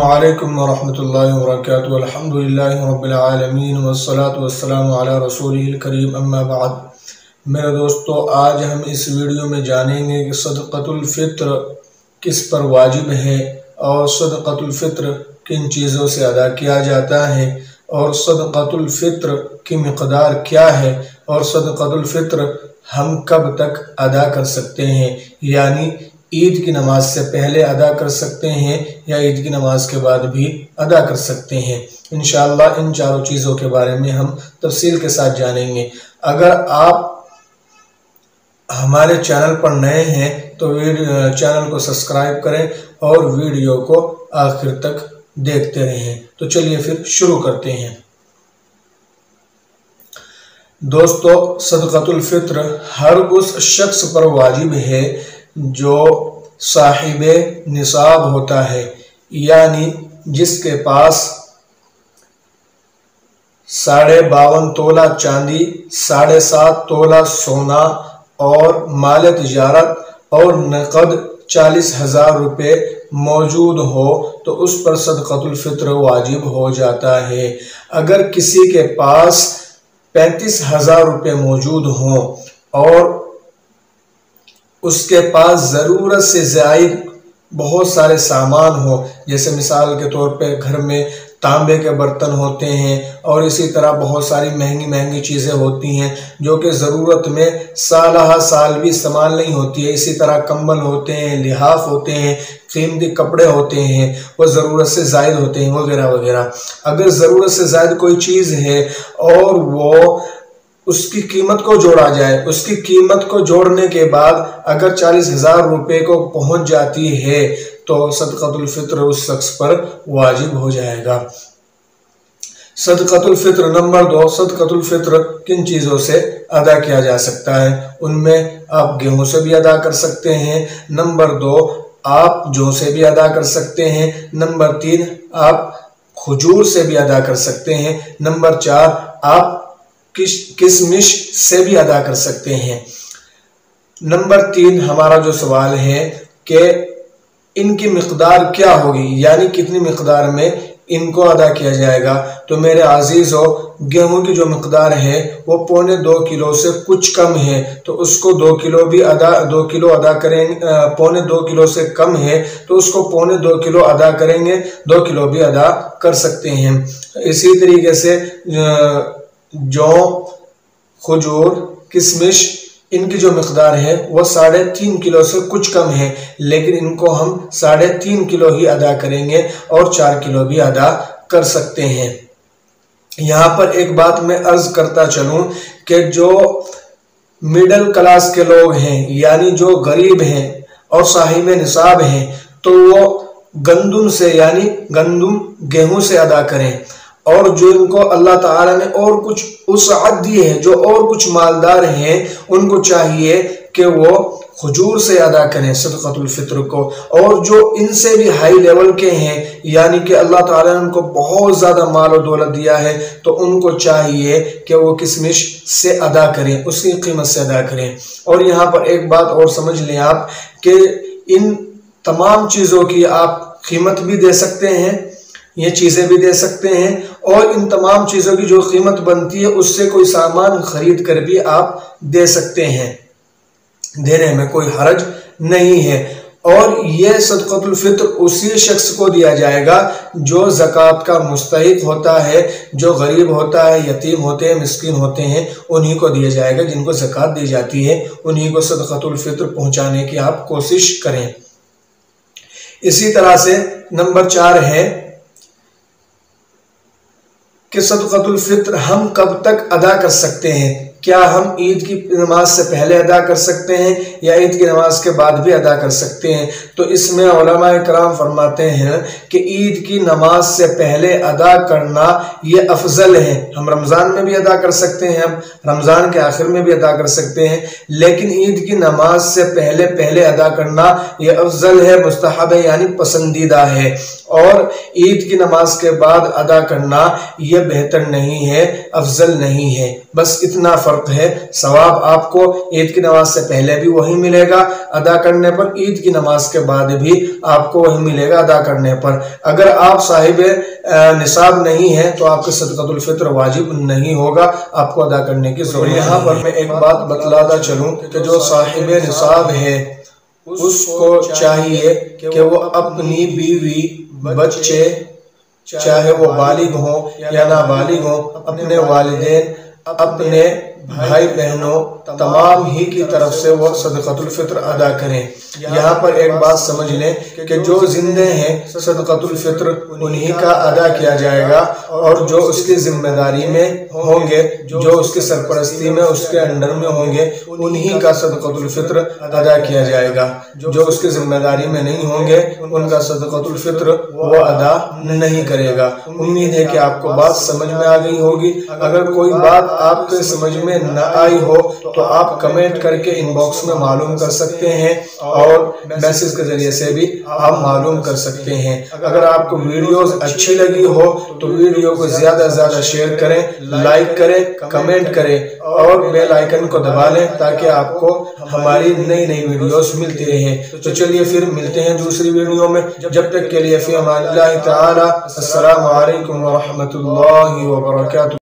अस्सलामुअलैकुम वरहमतुल्लाहि वबरकातुहू। अल्हम्दुलिल्लाहि रब्बिल आलमीन वस्सलातु वस्सलामु अला रसूलिहिल करीम, अम्मा बाद। मेरे दोस्तों, आज हम इस वीडियो में जानेंगे कि सदक़तुल फ़ित्र किस पर वाजिब है और सदक़तुल फ़ित्र किन चीज़ों से अदा किया जाता है और सदक़तुल फ़ित्र की मिक़दार क्या है और सदक़तुल फ़ित्र हम कब तक अदा कर सकते हैं, यानी ईद की नमाज से पहले अदा कर सकते हैं या ईद की नमाज के बाद भी अदा कर सकते हैं। इंशाअल्लाह इन चारों चीज़ों के बारे में हम तफसील के साथ जानेंगे। अगर आप हमारे चैनल पर नए हैं तो चैनल को सब्सक्राइब करें और वीडियो को आखिर तक देखते रहें। तो चलिए फिर शुरू करते हैं। दोस्तों, सदक़तुल फ़ित्र हर उस शख्स पर वाजिब है जो साहिबे निसाब होता है, यानी जिसके पास 52.5 तोला चांदी, 7.5 तोला सोना और माल तिजारत और नकद 40,000 रुपये मौजूद हो तो उस पर सदक़तुल फ़ित्र वाजिब हो जाता है। अगर किसी के पास 35,000 रुपये मौजूद हों और उसके पास ज़रूरत से ज़ायद बहुत सारे सामान हो, जैसे मिसाल के तौर पे घर में तांबे के बर्तन होते हैं और इसी तरह बहुत सारी महंगी महंगी चीज़ें होती हैं जो कि ज़रूरत में साल भी इस्तेमाल नहीं होती है। इसी तरह कंबल होते हैं, लिहाफ होते हैं, कीमती कपड़े होते हैं, वो ज़रूरत से ज़ायद होते हैं, वगैरह वगैरह। अगर ज़रूरत से ज़ायद कोई चीज़ है और वो उसकी कीमत को जोड़ा जाए, उसकी कीमत को जोड़ने के बाद अगर 40,000 रुपये को पहुंच जाती है तो सदक़तुल फ़ित्र उस शख्स पर वाजिब हो जाएगा। सदक़तुल फ़ित्र नंबर 2, सदक़तुल फ़ित्र किन चीज़ों से अदा किया जा सकता है। उनमें आप गेहूं से भी अदा कर सकते हैं। नंबर 2, आप जौ से भी अदा कर सकते हैं। नंबर 3, आप खजूर से भी अदा कर सकते हैं। नंबर 4, आप किशमिश से भी अदा कर सकते हैं। नंबर 3 हमारा जो सवाल है कि इनकी मिक़दार क्या होगी, यानी कितनी मिक़दार में इनको अदा किया जाएगा। तो मेरे अजीज़ो, गेहूं की जो मिक़दार है वो 2.25 किलो से कुछ कम है तो उसको 2 किलो अदा करेंगे। 2.25 किलो से कम है तो उसको 2.25 किलो अदा करेंगे, 2 किलो भी अदा कर सकते हैं। इसी तरीके से जौ, खजूर, किशमिश, इनकी जो मिक़दार है वो 3.5 किलो से कुछ कम है, लेकिन इनको हम 3.5 किलो ही अदा करेंगे और 4 किलो भी अदा कर सकते हैं। यहाँ पर एक बात मैं अर्ज करता चलूँ कि जो मिडिल क्लास के लोग हैं, यानी जो गरीब हैं और साहिब निसाब हैं, तो वो गंदुम से यानी गेहूं से अदा करें। और जो इनको अल्लाह ताला ने और कुछ उसअत दी है, जो और कुछ मालदार हैं, उनको चाहिए कि वो खजूर से अदा करें सदक़तुल फ़ित्र को। और जो इनसे भी हाई लेवल के हैं, यानी कि अल्लाह ताला ने उनको बहुत ज़्यादा माल और दौलत दिया है, तो उनको चाहिए कि वो किशमिश से अदा करें, उसकी कीमत से अदा करें। और यहाँ पर एक बात और समझ लें आप कि इन तमाम चीज़ों की आप कीमत भी दे सकते हैं, ये चीज़ें भी दे सकते हैं, और इन तमाम चीज़ों की जो कीमत बनती है उससे कोई सामान खरीद कर भी आप दे सकते हैं, देने में कोई हर्ज नहीं है। और ये सदक़तुल फ़ित्र उसी शख्स को दिया जाएगा जो ज़कात का मुस्तहिक़ होता है, जो गरीब होता है, यतीम होते हैं, मिस्कीन होते हैं, उन्हीं को दिया जाएगा। जिनको ज़कात दी जाती है उन्हीं को सदक़तुल फ़ित्र पहुँचाने की आप कोशिश करें। इसी तरह से नंबर 4 है कि सदक़तुल फ़ित्र हम कब तक अदा कर सकते हैं। क्या हम ईद की नमाज से पहले अदा कर सकते हैं या ईद की नमाज के बाद भी अदा कर सकते हैं। तो इसमें उलमाए कराम फरमाते हैं कि ईद की नमाज से पहले अदा करना ये अफजल है। हम रमज़ान में भी अदा कर सकते हैं, हम रमज़ान के आखिर में भी अदा कर सकते हैं, लेकिन ईद की नमाज से पहले अदा करना ये अफजल है, मुस्तहब है, यानी पसंदीदा है। और ईद की नमाज के बाद अदा करना ये बेहतर नहीं है, अफजल नहीं है। बस इतना फ़र्क فرق है। सवाब आपको ईद की नमाज से पहले भी वही मिलेगा अदा करने पर, ईद की नमाज के बाद भी आपको वही मिलेगा अदा करने पर। अगर आप साहिब निसाब नहीं है तो आपके सदक़तुल फित्र वाजिब नहीं होगा, आपको अदा करने की जरूरत है। यहाँ पर मैं एक बात बतलाता चलूँ कि जो साहिब निसाब है उसको चाहिए कि वो अपनी बीवी, बच्चे, चाहे वो बालिग हो या नाबालिग हो, अपने वालिदैन, अपने भाई बहनों तमाम ही की तरफ से वो सदक़तुल फित्र अदा करें। यहाँ पर एक बात समझ लें कि जो जिंदे हैं सदक़तुल फित्र उन्हीं का अदा किया जाएगा, और जो उसकी जिम्मेदारी में होंगे, जो उसकी सरपरस्ती में उसके अंडर में होंगे, उन्हीं का सदक़तुल फित्र अदा किया जाएगा। जो उसकी जिम्मेदारी में नहीं होंगे उनका सदक़तुल फित्र वो अदा नहीं करेगा। उम्मीद है कि आपको बात समझ में आ गई होगी। अगर कोई बात आपके समझ में न आई हो तो आप कमेंट करके इनबॉक्स में मालूम कर सकते हैं, और मैसेज के जरिए से भी आप मालूम कर सकते हैं। अगर आपको वीडियोस अच्छी लगी हो तो वीडियो को ज्यादा से ज्यादा शेयर करें, लाइक करें, कमेंट करें और बेल आइकन को दबा लें ताकि आपको हमारी नई नई वीडियोस मिलती रहे। तो चलिए फिर मिलते हैं दूसरी वीडियो में, जब तक के लिए फी अमानिल्लाह ताला। अस्सलामु अलैकुम व रहमतुल्लाहि व बरकातुहू।